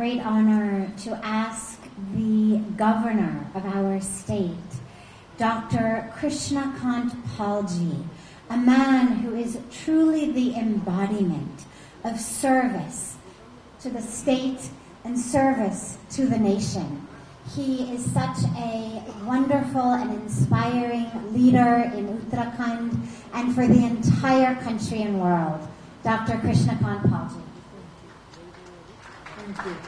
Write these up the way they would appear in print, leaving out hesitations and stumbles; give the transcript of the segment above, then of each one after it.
great honor to ask the governor of our state, Dr. Krishnakant Palji, a man who is truly the embodiment of service to the state and service to the nation. He is such a wonderful and inspiring leader in Uttarakhand and for the entire country and world. Dr. Krishnakant Palji. Thank you.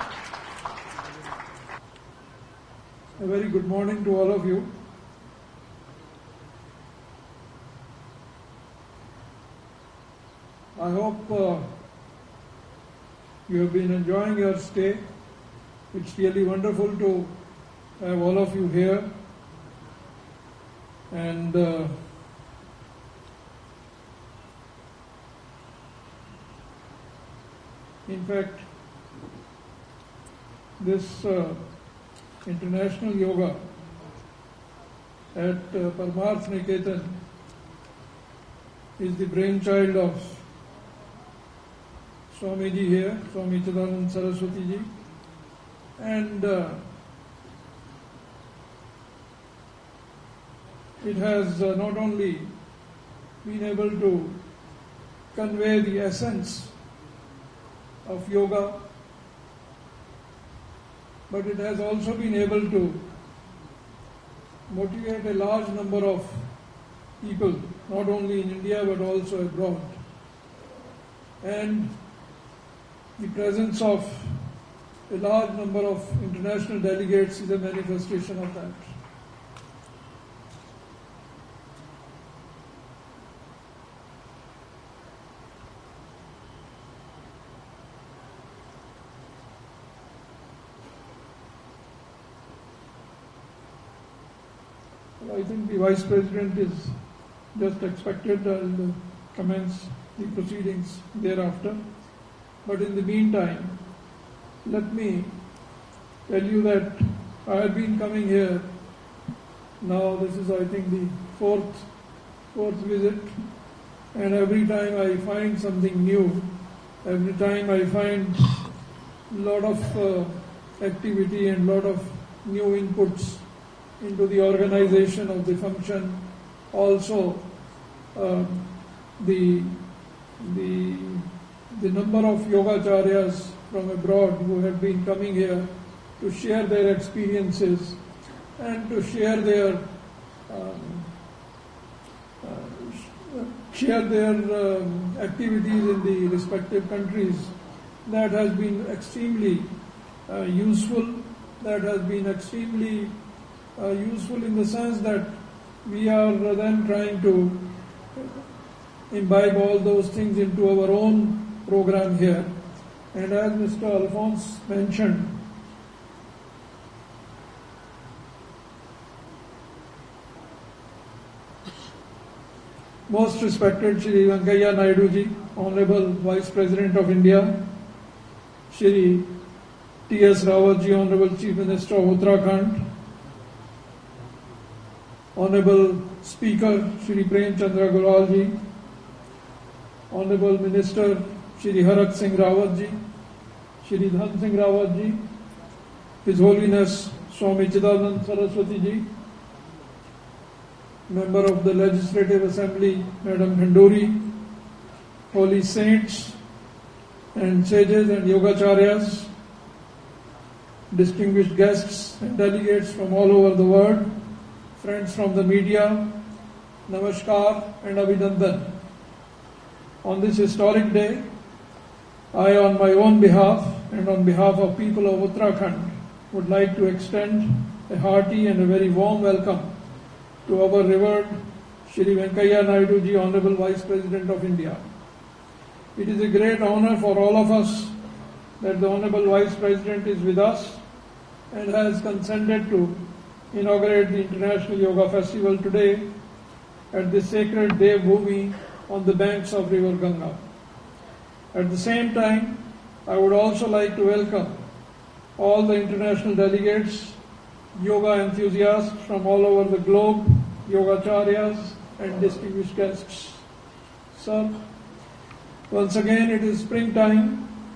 A very good morning to all of you. I hope you have been enjoying your stay. It's really wonderful to have all of you here. And in fact, this International Yoga at Paramarth Niketan is the brainchild of Swamiji here, Swami Chidanand Saraswati ji, and it has not only been able to convey the essence of yoga, but it has also been able to motivate a large number of people, not only in India but also abroad. And the presence of a large number of international delegates is a manifestation of that. I think the Vice President is just expected and commence the proceedings thereafter. But in the meantime, let me tell you that I have been coming here. Now this is, I think, the fourth visit, and every time I find something new. Every time I find a lot of activity and a lot of new inputs into the organization of the function. Also, the number of yogacharyas from abroad who have been coming here to share their experiences and to share their activities in the respective countries, that has been extremely useful. That has been extremely useful in the sense that we are then trying to imbibe all those things into our own program here. And as Mr. Alphonse mentioned, most respected Shri Venkaiah Naidu ji, Honorable Vice President of India, Shri T.S. Rawat ji, Honorable Chief Minister of Uttarakhand, Honorable Speaker Shri Prem Chandra Goral ji, Honorable Minister Shri Harak Singh Rawat ji, Shri Dhan Singh Rawat ji, His Holiness Swami Chidanand Saraswati ji, Member of the Legislative Assembly Madam Bhanduri, Holy Saints and Sages and Yogacharyas, distinguished guests and delegates from all over the world, friends from the media, Namaskar and Abhinandan. On this historic day, I, on my own behalf and on behalf of people of Uttarakhand, would like to extend a hearty and a very warm welcome to our revered Shri Venkaiah Naidu ji, Honorable Vice President of India. It is a great honor for all of us that the Honorable Vice President is with us and has consented to inaugurate the International Yoga Festival today at the sacred Dev Bhumi on the banks of River Ganga. At the same time, I would also like to welcome all the international delegates, yoga enthusiasts from all over the globe, yogacharyas and distinguished guests. Sir, once again it is springtime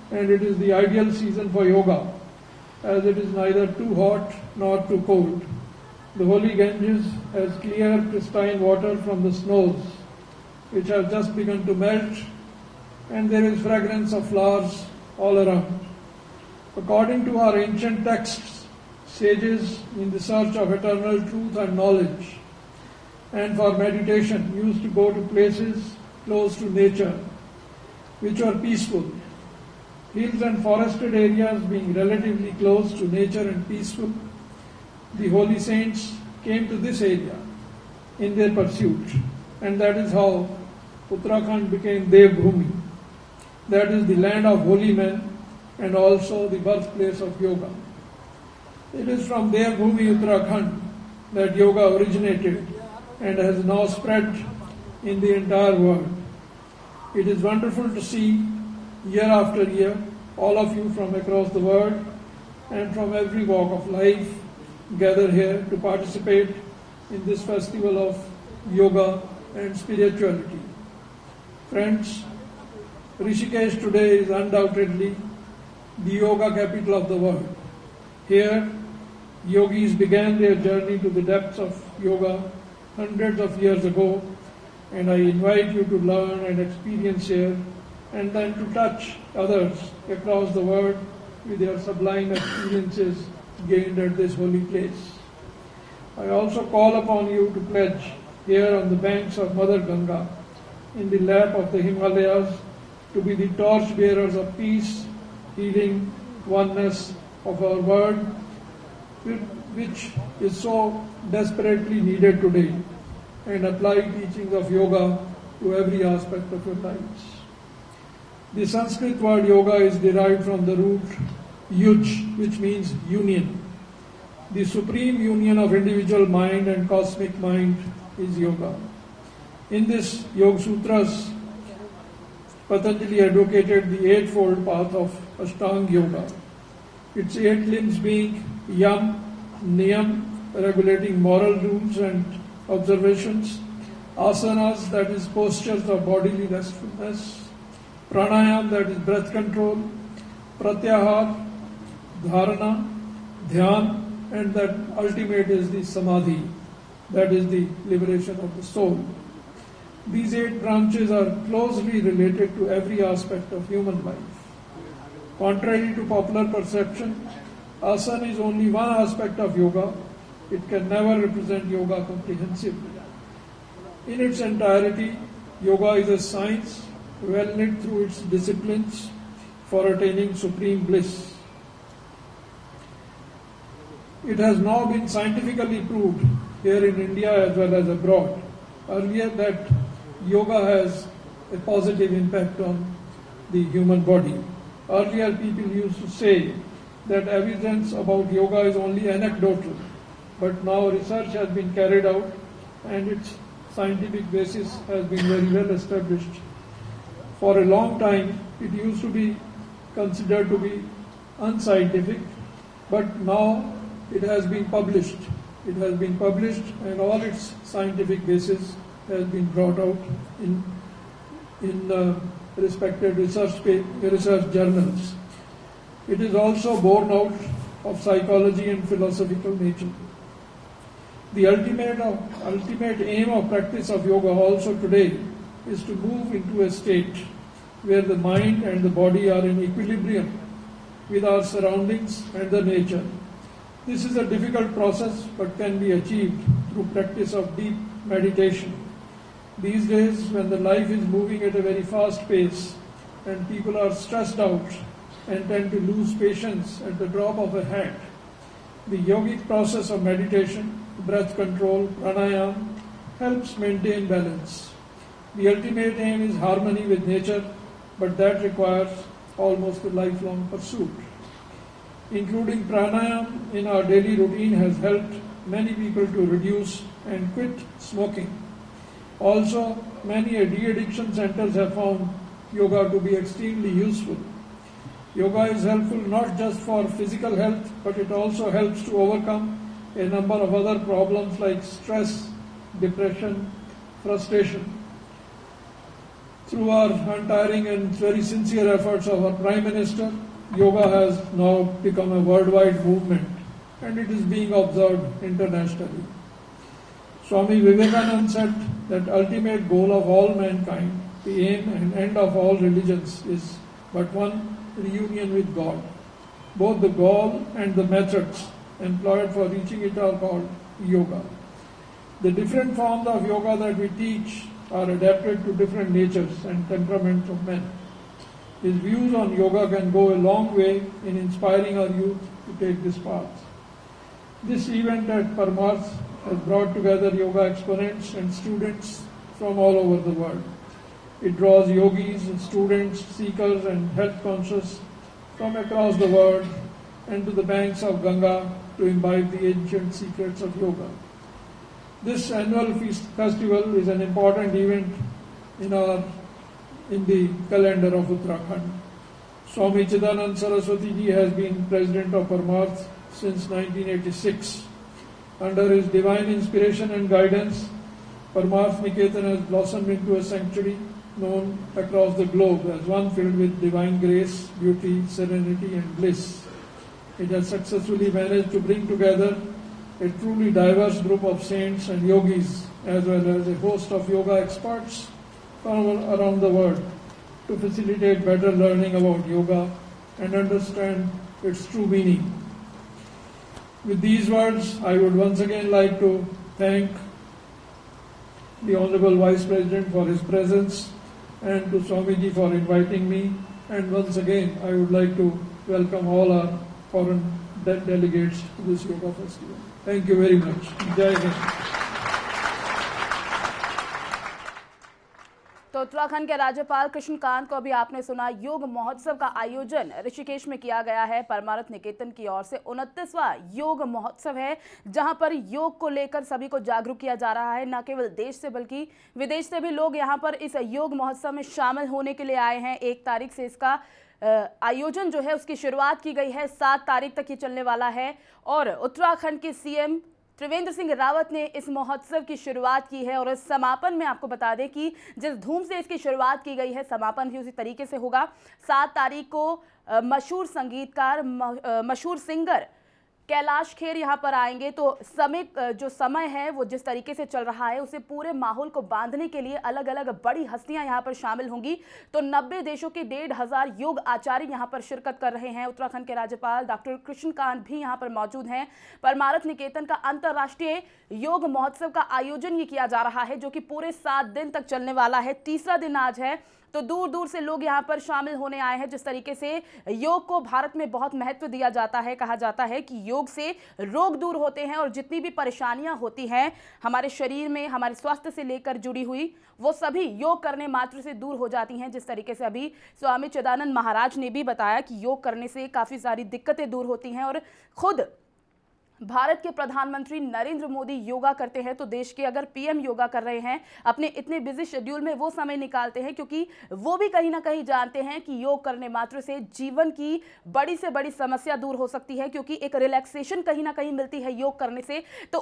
and it is the ideal season for yoga, as it is neither too hot nor too cold. The holy Ganges has clear, pristine water from the snows, which have just begun to melt, and there is fragrance of flowers all around. According to our ancient texts, sages in the search of eternal truth and knowledge, and for meditation, used to go to places close to nature, which were peaceful. Hills and forested areas being relatively close to nature and peaceful, the holy saints came to this area in their pursuit, and that is how Uttarakhand became Devbhumi. That is the land of holy men and also the birthplace of yoga. It is from Devbhumi, Uttarakhand, that yoga originated and has now spread in the entire world. It is wonderful to see year after year all of you from across the world and from every walk of life gather here to participate in this festival of yoga and spirituality. Friends, Rishikesh today is undoubtedly the yoga capital of the world. Here, yogis began their journey to the depths of yoga hundreds of years ago, and I invite you to learn and experience here and then to touch others across the world with their sublime experiences gained at this holy place. I also call upon you to pledge here on the banks of Mother Ganga, in the lap of the Himalayas, to be the torch bearers of peace, healing, oneness of our world, which is so desperately needed today, and apply teachings of yoga to every aspect of your lives. The Sanskrit word yoga is derived from the root yuj, which means union. The supreme union of individual mind and cosmic mind is yoga. In this Yoga Sutras, Patanjali advocated the eightfold path of Ashtanga Yoga. Its 8 limbs being yam, niyam, regulating moral rules and observations, asanas, that is postures of bodily restfulness, pranayam, that is breath control, pratyahar, dharana, dhyan, and that ultimate is the samadhi, that is the liberation of the soul. These 8 branches are closely related to every aspect of human life. Contrary to popular perception, asana is only one aspect of yoga. It can never represent yoga comprehensively. In its entirety, yoga is a science well knit through its disciplines for attaining supreme bliss. It has now been scientifically proved here in India as well as abroad earlier that yoga has a positive impact on the human body. Earlier people used to say that evidence about yoga is only anecdotal, but now research has been carried out and its scientific basis has been very well established. For a long time it used to be considered to be unscientific, but now it has been published. It has been published and all its scientific basis has been brought out in respected research journals. It is also born out of psychology and philosophical nature. The ultimate aim of practice of yoga also today is to move into a state where the mind and the body are in equilibrium with our surroundings and the nature. This is a difficult process but can be achieved through practice of deep meditation. These days, when the life is moving at a very fast pace and people are stressed out and tend to lose patience at the drop of a hat, the yogic process of meditation, breath control, pranayama, helps maintain balance. The ultimate aim is harmony with nature, but that requires almost a lifelong pursuit. Including pranayama in our daily routine has helped many people to reduce and quit smoking. Also, many de-addiction centers have found yoga to be extremely useful. Yoga is helpful not just for physical health, but it also helps to overcome a number of other problems like stress, depression, frustration. Through our untiring and very sincere efforts of our Prime Minister, yoga has now become a worldwide movement and it is being observed internationally. Swami Vivekananda said that ultimate goal of all mankind, the aim and end of all religions is but one, reunion with God. Both the goal and the methods employed for reaching it are called yoga. The different forms of yoga that we teach are adapted to different natures and temperaments of men. His views on yoga can go a long way in inspiring our youth to take this path. This event at Paramarth has brought together yoga exponents and students from all over the world. It draws yogis, students, seekers and health conscious from across the world and to the banks of Ganga to imbibe the ancient secrets of yoga. This annual festival is an important event in the calendar of Uttarakhand. Swami Chidanand Saraswati Ji has been president of Paramarth since 1986. Under his divine inspiration and guidance, Paramarth Niketan has blossomed into a sanctuary known across the globe as one filled with divine grace, beauty, serenity and bliss. It has successfully managed to bring together a truly diverse group of saints and yogis as well as a host of yoga experts from around the world to facilitate better learning about yoga and understand its true meaning. With these words, I would once again like to thank the Honorable Vice President for his presence and to Swamiji for inviting me. And once again, I would like to welcome all our foreign delegates to this yoga festival. Thank you very much. Jai Hind. तो उत्तराखंड के राज्यपाल कृष्णकांत को अभी आपने सुना। योग महोत्सव का आयोजन ऋषिकेश में किया गया है परमार्थ निकेतन की ओर से। 29वां योग महोत्सव है जहां पर योग को लेकर सभी को जागरूक किया जा रहा है। न केवल देश से बल्कि विदेश से भी लोग यहां पर इस योग महोत्सव में शामिल होने के लिए आए हैं। 1 तारीख से इसका आयोजन जो है उसकी शुरुआत की गई है, 7 तारीख तक ये चलने वाला है। और उत्तराखंड के सीएम त्रिवेंद्र सिंह रावत ने इस महोत्सव की शुरुआत की है और इस समापन में आपको बता दें कि जिस धूम से इसकी शुरुआत की गई है, समापन भी उसी तरीके से होगा। 7 तारीख को मशहूर संगीतकार, मशहूर सिंगर कैलाश खेर यहाँ पर आएंगे। तो जो समय है वो जिस तरीके से चल रहा है उसे पूरे माहौल को बांधने के लिए अलग अलग बड़ी हस्तियां यहाँ पर शामिल होंगी। तो 90 देशों के 1,500 योग आचार्य यहाँ पर शिरकत कर रहे हैं। उत्तराखंड के राज्यपाल डॉक्टर कृष्णकांत भी यहाँ पर मौजूद हैं। परमार्थ निकेतन का अंतर्राष्ट्रीय योग महोत्सव का आयोजन ये किया जा रहा है जो कि पूरे 7 दिन तक चलने वाला है। 3रा दिन आज है। तो दूर दूर से लोग यहाँ पर शामिल होने आए हैं। जिस तरीके से योग को भारत में बहुत महत्व दिया जाता है, कहा जाता है कि योग से रोग दूर होते हैं और जितनी भी परेशानियां होती हैं हमारे शरीर में, हमारे स्वास्थ्य से लेकर जुड़ी हुई, वो सभी योग करने मात्र से दूर हो जाती हैं। जिस तरीके से अभी स्वामी चिदानंद महाराज ने भी बताया कि योग करने से काफ़ी सारी दिक्कतें दूर होती हैं। और खुद भारत के प्रधानमंत्री नरेंद्र मोदी योगा करते हैं तो देश के अगर पीएम योगा कर रहे हैं, अपने इतने बिजी शेड्यूल में वो समय निकालते हैं क्योंकि वो भी कहीं ना कहीं जानते हैं कि योग करने मात्र से जीवन की बड़ी से बड़ी समस्या दूर हो सकती है, क्योंकि एक रिलैक्सेशन कहीं ना कहीं मिलती है योग करने से। तो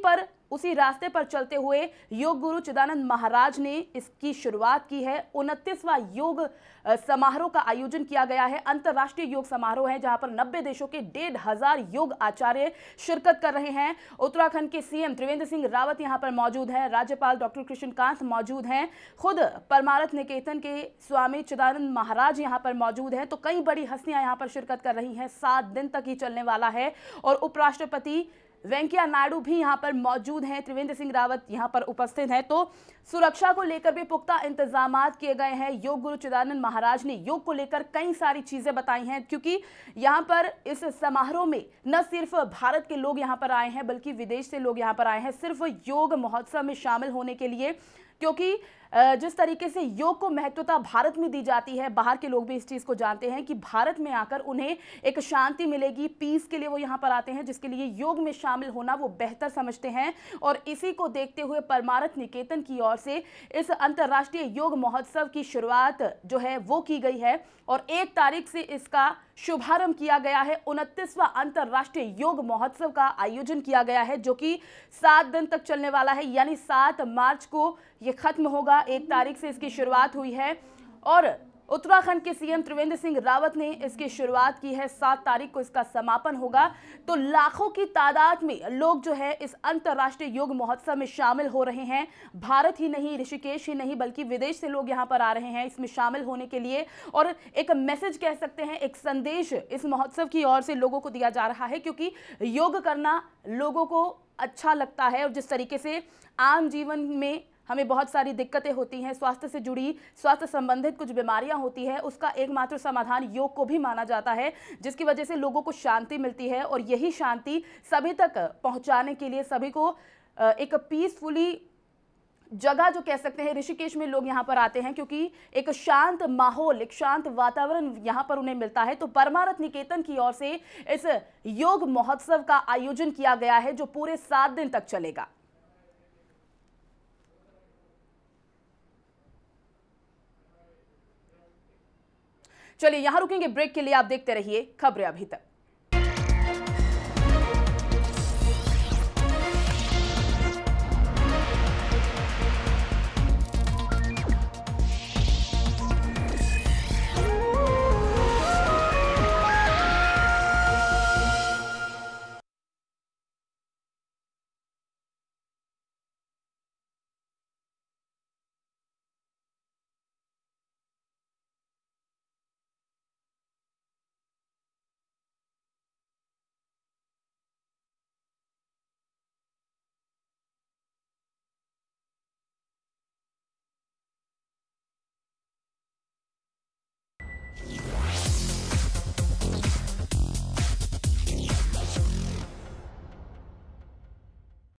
उसी रास्ते पर चलते हुए योग गुरु चिदानंद महाराज ने इसकी शुरुआत की है। 29वां योग समारोह का आयोजन किया गया है। अंतर्राष्ट्रीय योग समारोह है जहां पर 90 देशों के 1,500 योग आचार्य शिरकत कर रहे हैं। उत्तराखंड के सीएम त्रिवेंद्र सिंह रावत यहां पर मौजूद हैं, राज्यपाल डॉक्टर कृष्णकांत मौजूद हैं, खुद परमार्थ निकेतन के स्वामी चिदानंद महाराज यहां पर मौजूद हैं। तो कई बड़ी हस्तियां यहां पर शिरकत कर रही हैं। 7 दिन तक ही चलने वाला है और उपराष्ट्रपति वेंकैया नायडू भी यहां पर मौजूद हैं। त्रिवेंद्र सिंह रावत यहां पर उपस्थित हैं। तो सुरक्षा को लेकर भी पुख्ता इंतजाम किए गए हैं। योग गुरु चिदानंद महाराज ने योग को लेकर कई सारी चीजें बताई हैं, क्योंकि यहां पर इस समारोह में न सिर्फ भारत के लोग यहां पर आए हैं बल्कि विदेश से लोग यहां पर आए हैं सिर्फ योग महोत्सव में शामिल होने के लिए। क्योंकि जिस तरीके से योग को महत्वता भारत में दी जाती है, बाहर के लोग भी इस चीज़ को जानते हैं कि भारत में आकर उन्हें एक शांति मिलेगी, पीस के लिए वो यहाँ पर आते हैं, जिसके लिए योग में शामिल होना वो बेहतर समझते हैं। और इसी को देखते हुए परमार्थ निकेतन की ओर से इस अंतर्राष्ट्रीय योग महोत्सव की शुरुआत जो है वो की गई है और 1 तारीख से इसका शुभारंभ किया गया है। 29वां अंतर्राष्ट्रीय योग महोत्सव का आयोजन किया गया है, जो कि 7 दिन तक चलने वाला है, यानी 7 मार्च को यह खत्म होगा। 1 तारीख से इसकी शुरुआत हुई है और उत्तराखंड के सीएम त्रिवेंद्र सिंह रावत ने इसकी शुरुआत की है। 7 तारीख को इसका समापन होगा। तो लाखों की तादाद में लोग जो है इस अंतर्राष्ट्रीय योग महोत्सव में शामिल हो रहे हैं। भारत ही नहीं, ऋषिकेश ही नहीं, बल्कि विदेश से लोग यहां पर आ रहे हैं इसमें शामिल होने के लिए। और एक मैसेज कह सकते हैं, एक संदेश इस महोत्सव की ओर से लोगों को दिया जा रहा है, क्योंकि योग करना लोगों को अच्छा लगता है। और जिस तरीके से आम जीवन में हमें बहुत सारी दिक्कतें होती हैं, स्वास्थ्य से जुड़ी, स्वास्थ्य संबंधित कुछ बीमारियां होती है, उसका एकमात्र समाधान योग को भी माना जाता है, जिसकी वजह से लोगों को शांति मिलती है। और यही शांति सभी तक पहुंचाने के लिए, सभी को एक पीसफुली जगह जो कह सकते हैं, ऋषिकेश में लोग यहाँ पर आते हैं क्योंकि एक शांत माहौल, एक शांत वातावरण यहाँ पर उन्हें मिलता है। तो परमारथ निकेतन की ओर से इस योग महोत्सव का आयोजन किया गया है, जो पूरे 7 दिन तक चलेगा। चलिए यहां रुकेंगे ब्रेक के लिए। आप देखते रहिए खबरें अभी तक।